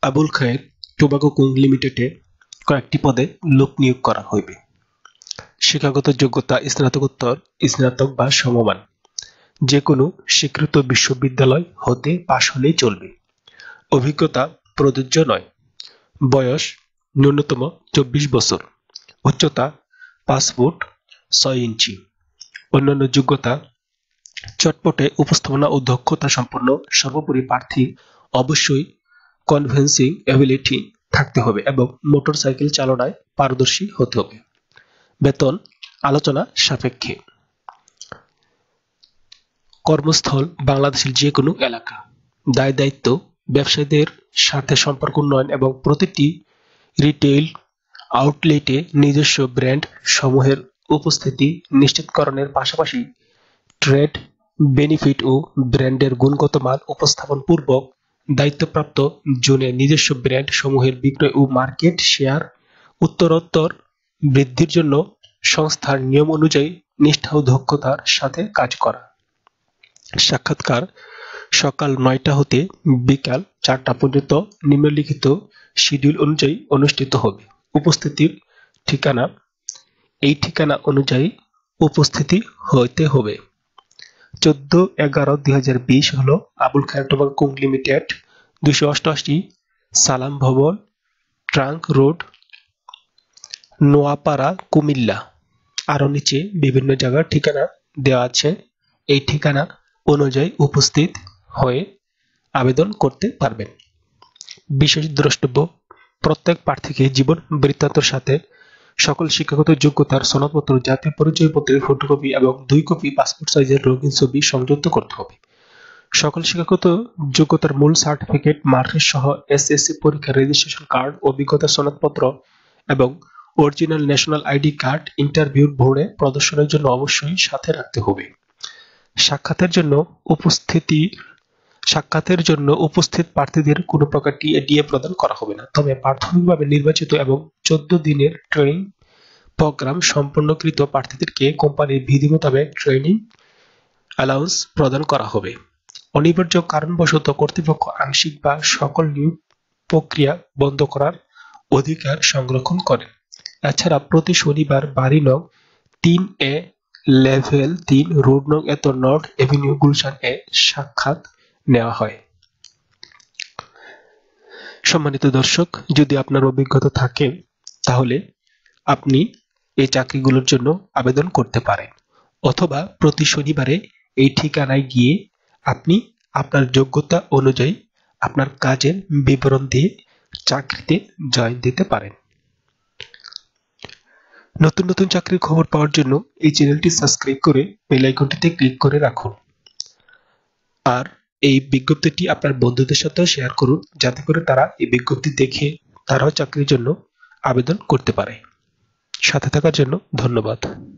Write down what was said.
Abul Khair tobacco co লিমিটেডে কয়েকটি পদে লোক নিয়োগ করা হইবে। শিক্ষাগত যোগ্যতা স্নাতকোত্তর, স্নাতক বা সমমান যে কোনো স্বীকৃত বিশ্ববিদ্যালয় হতে পাশ হলেই চলবে। অভিজ্ঞতা প্রযোজ্য নয়। বয়স ন্যূনতম 24 বছর। উচ্চতা 5 ফুট 6 ইঞ্চি। অন্যান্য যোগ্যতা চটপটে উপস্থাপনা ও দক্ষতা সম্পন্ন সর্বোপরি প্রার্থী অবশ্যই কনভিন্সিং এবিলিটি থাকতে হবে এবং মোটরসাইকেল চালনায় পারদর্শী হতে হবে। বেতন আলোচনা সাপেক্ষে। কর্মস্থল বাংলাদেশের যে কোনো এলাকা। দায় দায়িত্ব ব্যবসায়ীদের সাথে সম্পর্ক উন্নয়ন এবং প্রতিটি রিটেইল আউটলেটে নিজস্ব ব্র্যান্ড সমূহের উপস্থিতি নিশ্চিতকরণের পাশাপাশি ট্রেড বেনিফিট ও ব্র্যান্ডের গুণগত মান উপস্থাপন পূর্বক দায়িত্বপ্রাপ্ত জোনে নিজস্ব ব্র্যান্ড সমূহের বিক্রয় ও মার্কেট শেয়ার উত্তরোত্তর বৃদ্ধির জন্য সংস্থার নিয়ম অনুযায়ী নিষ্ঠা ও দক্ষতার সাথে কাজ করা। সাক্ষাৎকার সকাল 9টা হতে বিকাল 4টা পর্যন্ত নিম্নলিখিত শিডিউল অনুযায়ী অনুষ্ঠিত হবে। উপস্থিতির ঠিকানা এই ঠিকানা অনুযায়ী উপস্থিতি হইতে হবে। 14/11/2020 হলো Abul Khair tobacco co limited, 288 Salam ভবন, ট্রাঙ্ক রোড, নোয়াপাড়া, কুমিল্লা। আরো নিচে বিভিন্ন জায়গার ঠিকানা দেওয়া আছে। এই ঠিকানা অনুযায়ী উপস্থিত হয়ে আবেদন করতে পারবেন। বিশেষ দ্রষ্টব্য প্রত্যেক প্রার্থীকে জীবন বৃত্তান্তের সাথে সকল শিক্ষাগত যোগ্যতার সনদপত্র, জাতীয় পরিচয়পত্রের ফটোকপি এবং 2 কপি পাসপোর্ট সাইজের রঙিন ছবি সংযুক্ত করতে হবে। সকল শিক্ষাগত যোগ্যতার মূল সার্টিফিকেট, মার্কশিট সহ এসএসসি পরীক্ষার রেজিস্ট্রেশন কার্ড, অভিজ্ঞতার সনদপত্র এবং original national ID card interview বোর্ডে প্রদর্শনের জন্য অবশ্যই সাথে রাখতে হবে। সাক্ষাতের জন্য উপস্থিত প্রার্থীদের কোনো প্রকার টিএ প্রদান করা হবে না, তবে প্রাথমিকভাবে নির্বাচিত এবং 14 দিনের ট্রেনিং প্রোগ্রাম সম্পন্নকৃত প্রার্থীদেরকে কোম্পানির বিধি মোতাবেক ট্রেনিং অ্যালাউন্স প্রদান করা হবে। অনিবার্য কারণবশত কর্তৃপক্ষ আংশিক বা সকল নিয়োগ প্রক্রিয়া বন্ধ করার অধিকার সংরক্ষণ করেন। এছাড়া প্রতি শনিবার বাড়ি নং 3A লেভেল 3 রোড নং এত নর্থ এভিনিউ গুলশান এ সাক্ষাৎ নেওয়া হয়। সম্মানিত দর্শক, যদি আপনার অভিজ্ঞতা থাকে তাহলে আপনি এই চাকরিগুলোর জন্য আবেদন করতে পারেন, অথবা প্রতি শনিবারে এই ঠিকানায় গিয়ে আপনি আপনার যোগ্যতা অনুযায়ী আপনার কাজের বিবরণ দিয়ে চাকরিতে জয়েন দিতে পারেন। নতুন নতুন চাকরির খবর পাওয়ার জন্য এই চ্যানেলটি সাবস্ক্রাইব করে বেল আইকনটিতে ক্লিক করে রাখুন। আর এই বিজ্ঞপ্তিটি আপনার বন্ধুদের সাথেও শেয়ার করুন, যাতে করে তারা এই বিজ্ঞপ্তি দেখে তারাও চাকরির জন্য আবেদন করতে পারে। সাথে থাকার জন্য ধন্যবাদ।